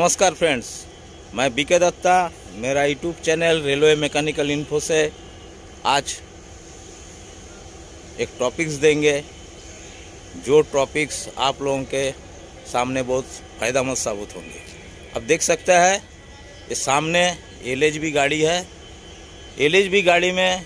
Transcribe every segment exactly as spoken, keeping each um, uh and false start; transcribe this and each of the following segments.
नमस्कार फ्रेंड्स, मैं बीके दत्ता, मेरा YouTube channel railway mechanical info से आज एक टॉपिक्स देंगे जो टॉपिक्स आप लोगों के सामने बहुत फ़ायदेमंद साबित होंगे। अब देख सकते हैं ये सामने एल एच बी गाड़ी है। एल एच बी गाड़ी में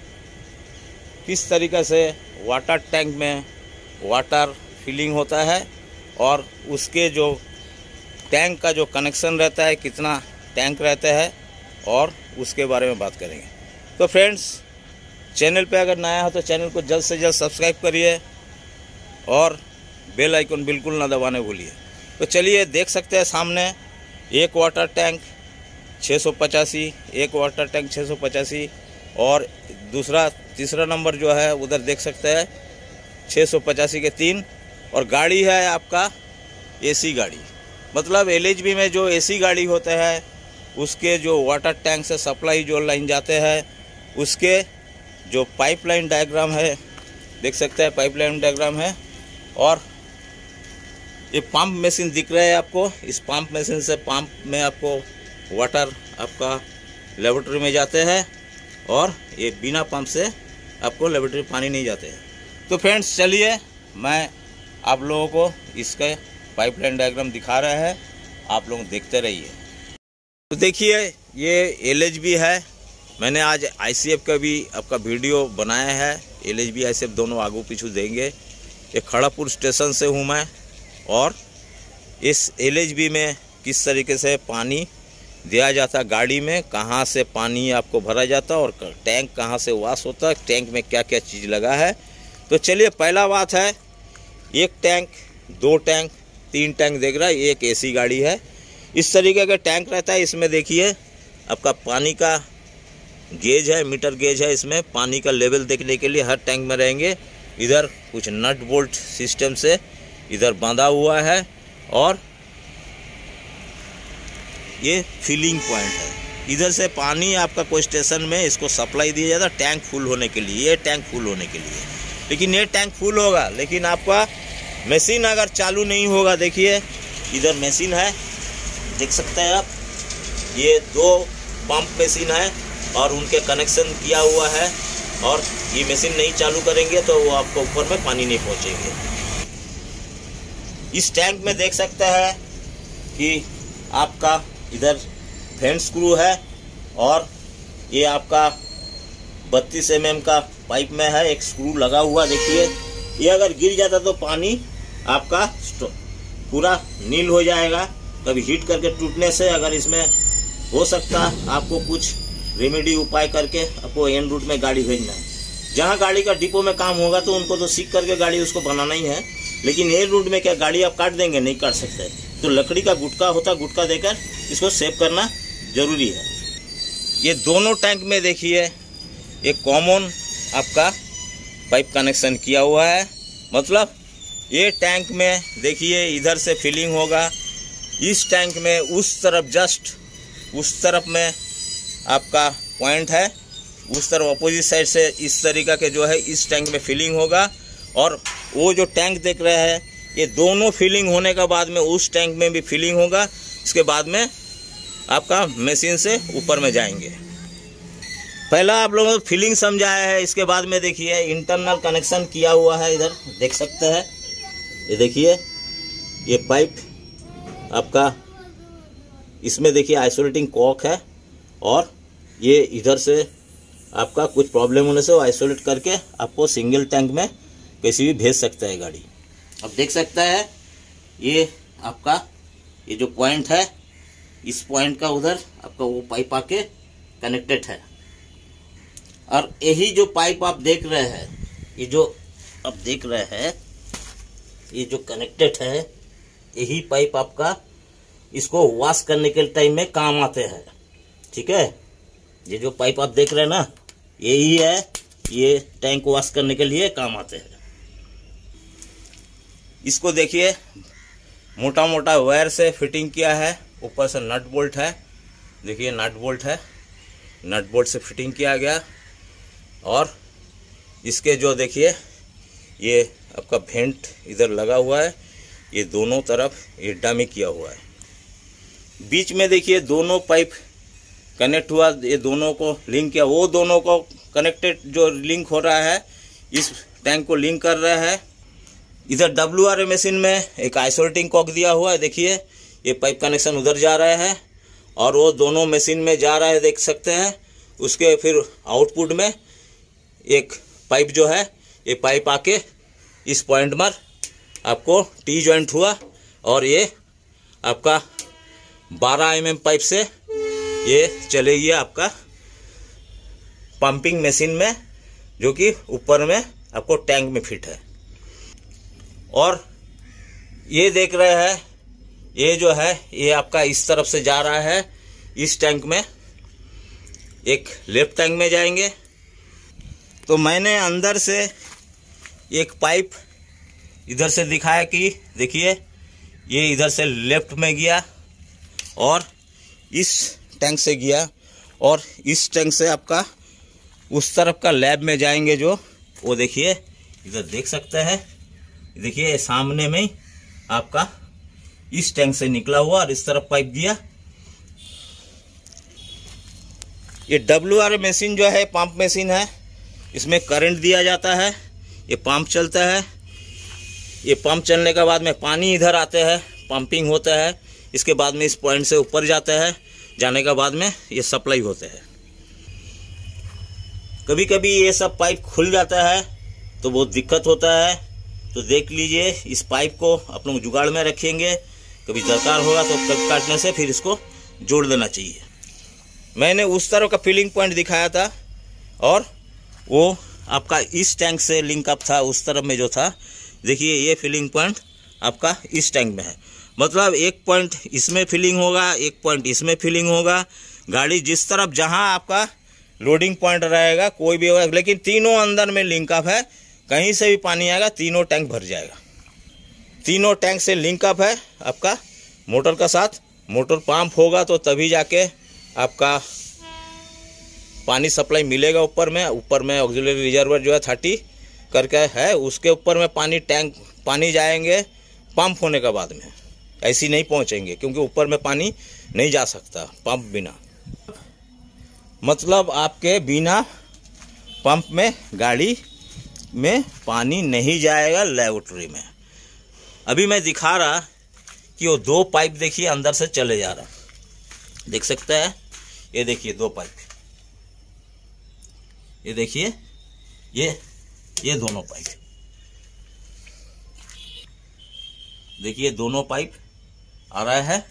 किस तरीक़े से वाटर टैंक में वाटर फिलिंग होता है और उसके जो टैंक का जो कनेक्शन रहता है, कितना टैंक रहता है और उसके बारे में बात करेंगे। तो फ्रेंड्स, चैनल पे अगर नया हो तो चैनल को जल्द से जल्द सब्सक्राइब करिए और बेल आइकन बिल्कुल ना दबाने भूलिए। तो चलिए देख सकते हैं सामने एक वाटर टैंक छः सौ पचासी, एक वाटर टैंक छः सौ पचासी और दूसरा तीसरा नंबर जो है उधर देख सकते हैं छः सौ पचासी के तीन। और गाड़ी है आपका एसी गाड़ी, मतलब एल एच बी में जो एसी गाड़ी होते हैं उसके जो वाटर टैंक से सप्लाई जो लाइन जाते हैं उसके जो पाइपलाइन डायग्राम है, देख सकते हैं पाइपलाइन डायग्राम है। और ये पंप मशीन दिख रहा है आपको। इस पंप मशीन से पंप में आपको वाटर आपका लेबोरेटरी में जाते हैं और ये बिना पंप से आपको लेबोरेटरी पानी नहीं जाते हैं। तो फ्रेंड्स चलिए मैं आप लोगों को इसके पाइपलाइन डायग्राम दिखा रहे हैं, आप लोग देखते रहिए। तो देखिए ये एल एच बी है। मैंने आज आई सी एफ का भी आपका वीडियो बनाया है। L H B I C F दोनों आगू पीछू देंगे। ये खड़ापुर स्टेशन से हूँ मैं और इस एल एच बी में किस तरीके से पानी दिया जाता, गाड़ी में कहाँ से पानी आपको भरा जाता और टैंक कहाँ से वाश होता, टैंक में क्या क्या चीज़ लगा है। तो चलिए पहला बात है, एक टैंक, दो टैंक, तीन टैंक देख रहा है। एक एसी गाड़ी है, इस तरीके का टैंक रहता है। इसमें देखिए आपका पानी का गेज है, मीटर गेज है। इसमें पानी का लेवल देखने के लिए हर टैंक में रहेंगे। इधर कुछ नट बोल्ट सिस्टम से इधर बांधा हुआ है और ये फिलिंग पॉइंट है। इधर से पानी आपका कोई स्टेशन में इसको सप्लाई दिया जाता है टैंक फुल होने के लिए। ये टैंक फुल होने के लिए, लेकिन ये टैंक फुल होगा लेकिन आपका मशीन अगर चालू नहीं होगा। देखिए इधर मशीन है, देख सकते हैं आप। ये दो पंप मशीन है और उनके कनेक्शन किया हुआ है और ये मशीन नहीं चालू करेंगे तो वो आपको ऊपर में पानी नहीं पहुंचेंगे। इस टैंक में देख सकते हैं कि आपका इधर फेंट स्क्रू है और ये आपका बत्तीस एम एम का पाइप में है एक स्क्रू लगा हुआ। देखिए ये अगर गिर जाता तो पानी आपका पूरा नील हो जाएगा। कभी हीट करके टूटने से अगर इसमें हो सकता आपको कुछ रेमेडी उपाय करके आपको एन रूट में गाड़ी भेजना है। जहां गाड़ी का डिपो में काम होगा तो उनको तो सीख करके गाड़ी उसको बनाना ही है, लेकिन एन रूट में क्या गाड़ी आप काट देंगे, नहीं काट सकते। तो लकड़ी का गुटका होता, गुटका देकर इसको सेव करना जरूरी है। ये दोनों टैंक में देखिए एक कॉमन आपका पाइप कनेक्शन किया हुआ है। मतलब ये टैंक में देखिए इधर से फिलिंग होगा, इस टैंक में उस तरफ जस्ट उस तरफ में आपका पॉइंट है, उस तरफ अपोजिट साइड से इस तरीका के जो है इस टैंक में फिलिंग होगा। और वो जो टैंक देख रहे हैं ये दोनों फिलिंग होने के बाद में उस टैंक में भी फिलिंग होगा। इसके बाद में आपका मशीन से ऊपर में जाएंगे। पहला आप लोगों को फिलिंग समझाया है, इसके बाद में देखिए इंटरनल कनेक्शन किया हुआ है। इधर देख सकते हैं, ये देखिए ये पाइप आपका, इसमें देखिए आइसोलेटिंग कॉक है और ये इधर से आपका कुछ प्रॉब्लम होने से वो आइसोलेट करके आपको सिंगल टैंक में कैसी भी भेज सकता है गाड़ी। अब देख सकता है ये आपका ये जो पॉइंट है, इस पॉइंट का उधर आपका वो पाइप आके कनेक्टेड है। और यही जो पाइप आप देख रहे हैं, ये जो आप देख रहे हैं ये जो कनेक्टेड है, यही पाइप आपका इसको वॉश करने के टाइम में काम आते हैं। ठीक है, ये जो पाइप आप देख रहे हैं ना, यही है, ये टैंक वॉश करने के लिए काम आते हैं। इसको देखिए मोटा मोटा वायर से फिटिंग किया है, ऊपर से नट बोल्ट है। देखिए नट बोल्ट है, नट बोल्ट से फिटिंग किया गया। और इसके जो देखिए ये आपका भेंट इधर लगा हुआ है, ये दोनों तरफ ये डमी किया हुआ है। बीच में देखिए दोनों पाइप कनेक्ट हुआ, ये दोनों को लिंक किया, वो दोनों को कनेक्टेड जो लिंक हो रहा है इस टैंक को लिंक कर रहा है। इधर डब्ल्यू आर मशीन में एक आइसोलेटिंग कॉक दिया हुआ है, देखिए ये पाइप कनेक्शन उधर जा रहा है और वो दोनों मशीन में जा रहा है, देख सकते हैं। उसके फिर आउटपुट में एक पाइप जो है, ये पाइप आके इस पॉइंट पर आपको टी जॉइंट हुआ और ये आपका बारह एम एम पाइप से ये चलेगी आपका पंपिंग मशीन में, जो कि ऊपर में आपको टैंक में फिट है। और ये देख रहे हैं, ये जो है ये आपका इस तरफ से जा रहा है इस टैंक में, एक लेफ्ट टैंक में जाएंगे। तो मैंने अंदर से एक पाइप इधर से दिखाया कि देखिए ये इधर से लेफ्ट में गया और इस टैंक से गया और इस टैंक से आपका उस तरफ का लैब में जाएंगे, जो वो देखिए इधर देख सकते हैं। देखिए सामने में ही आपका इस टैंक से निकला हुआ और इस तरफ पाइप गया। ये डब्ल्यू आर मशीन जो है पंप मशीन है, इसमें करंट दिया जाता है, ये पंप चलता है। ये पंप चलने के बाद में पानी इधर आते हैं, पंपिंग होता है, इसके बाद में इस पॉइंट से ऊपर जाता है, जाने के बाद में ये सप्लाई होते हैं। कभी कभी ये सब पाइप खुल जाता है तो बहुत दिक्कत होता है, तो देख लीजिए इस पाइप को आप लोग जुगाड़ में रखेंगे, कभी दरकार होगा तो कट काटने से फिर इसको जोड़ देना चाहिए। मैंने उस तरह का फिलिंग पॉइंट दिखाया था और वो आपका इस टैंक से लिंक अप था, उस तरफ में जो था। देखिए ये फिलिंग पॉइंट आपका इस टैंक में है, मतलब एक पॉइंट इसमें फिलिंग होगा, एक पॉइंट इसमें फिलिंग होगा। गाड़ी जिस तरफ जहां आपका लोडिंग पॉइंट रहेगा कोई भी होगा, लेकिन तीनों अंदर में लिंक अप है, कहीं से भी पानी आएगा तीनों टैंक भर जाएगा। तीनों टैंक से लिंक अप है आपका मोटर का साथ। मोटर पंप होगा तो तभी जाके आपका पानी सप्लाई मिलेगा ऊपर में। ऊपर में ऑक्सिलरी रिजर्वर जो है थर्टी करके है, उसके ऊपर में पानी टैंक पानी जाएंगे पंप होने के बाद में, ऐसी नहीं पहुंचेंगे क्योंकि ऊपर में पानी नहीं जा सकता पंप बिना। मतलब आपके बिना पंप में गाड़ी में पानी नहीं जाएगा लेबोरेटरी में। अभी मैं दिखा रहा कि वो दो पाइप देखिए अंदर से चले जा रहा, देख सकते हैं। ये देखिए दो पाइप, ये देखिए ये ये दोनों पाइप, देखिए दोनों पाइप आ रहा है।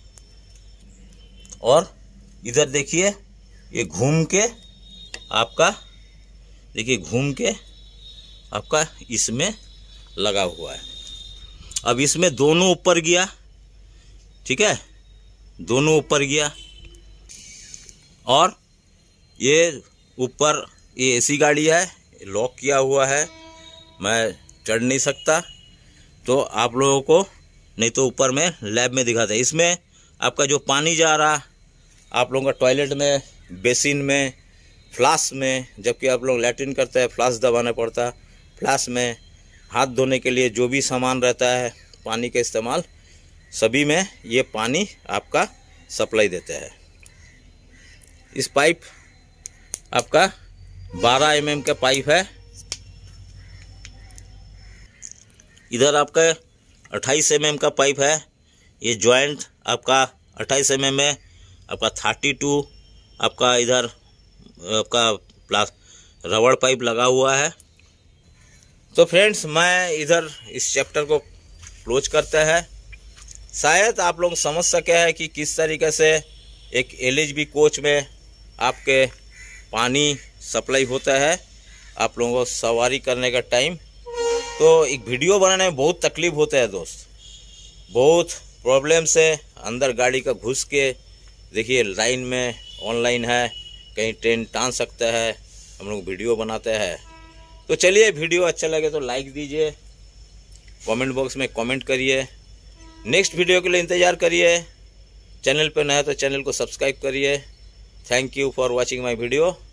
और इधर देखिए ये घूम के आपका, देखिए घूम के आपका इसमें लगा हुआ है। अब इसमें दोनों ऊपर गया, ठीक है, दोनों ऊपर गया। और ये ऊपर ये एसी गाड़ी है, लॉक किया हुआ है, मैं चढ़ नहीं सकता, तो आप लोगों को नहीं तो ऊपर में लैब में दिखाते हैं। इसमें आपका जो पानी जा रहा आप लोगों का टॉयलेट में, बेसिन में, फ्लास में, जबकि आप लोग लैट्रिन करते हैं फ्लास दबाना पड़ता, फ्लास में हाथ धोने के लिए जो भी सामान रहता है पानी का इस्तेमाल, सभी में ये पानी आपका सप्लाई देता है। इस पाइप आपका बारह एम एम का पाइप है। इधर आपका अट्ठाईस एम एम का पाइप है। ये जॉइंट आपका अट्ठाईस एम एम है, आपका थर्टी टू आपका इधर आपका प्लास रबड़ पाइप लगा हुआ है। तो फ्रेंड्स मैं इधर इस चैप्टर को क्लोज करते हैं। शायद आप लोग समझ सके हैं कि किस तरीके से एक एल एच बी कोच में आपके पानी सप्लाई होता है आप लोगों को सवारी करने का टाइम। तो एक वीडियो बनाने में बहुत तकलीफ होता है दोस्त, बहुत प्रॉब्लम से अंदर गाड़ी का घुस के, देखिए लाइन में ऑनलाइन है, कहीं ट्रेन टान सकता है, हम लोग वीडियो बनाते हैं। तो चलिए वीडियो अच्छा लगे तो लाइक दीजिए, कमेंट बॉक्स में कमेंट करिए, नेक्स्ट वीडियो के लिए इंतज़ार करिए। चैनल पर नया तो चैनल को सब्सक्राइब करिए। Thank you for watching my video.